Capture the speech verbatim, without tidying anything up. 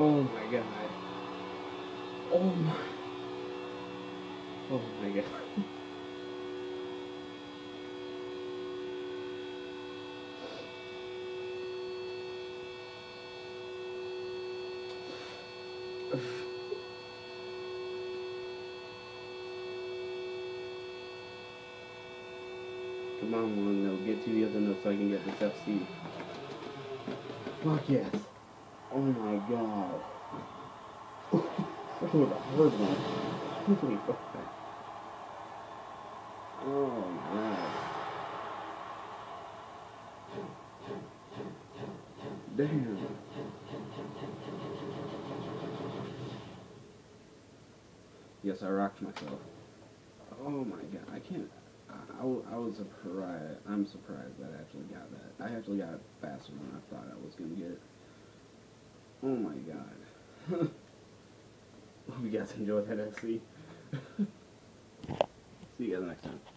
Oh my god. Oh my. Oh my god. Come on, one note. Get to the other note so I can get this F C. Fuck yes. Oh my god. That was a hard one. Holy fuck. Oh my god. Damn. Yes, I rocked myself. Oh my god. I can't. I, I, I was surprised. I'm surprised that I actually got that. I actually got it faster than I thought I was going to get. Oh my god. Hope you guys enjoyed that F C. See you guys next time.